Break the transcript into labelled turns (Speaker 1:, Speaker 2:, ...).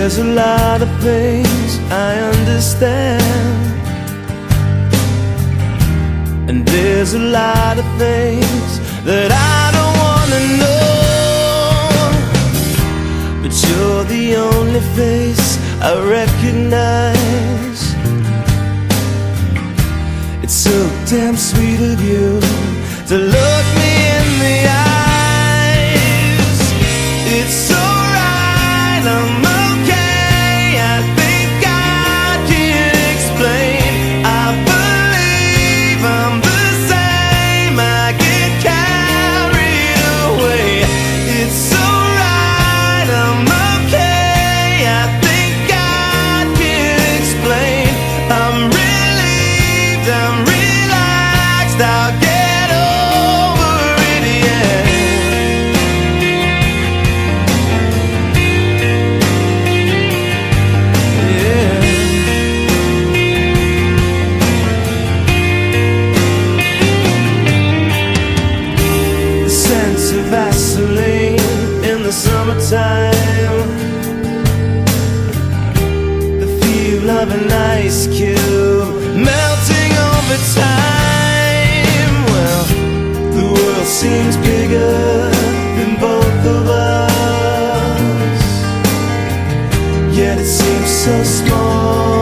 Speaker 1: there's a lot of things I understand, and there's a lot of things that I don't wanna know. But you're the only face I recognize. It's so damn sweet of you to look me in the eyes. It's alright, I'm okay. I think I can explain. I believe I'm the same. I get carried away. It's alright, I'm okay. I think I can explain. I'm relieved, I'm relaxed. I'll get over it, yeah. The scent of Vaseline in the summertime, the feel of an ice cube melting over time. Well, the world seems bigger than both of us, yet it seems so small.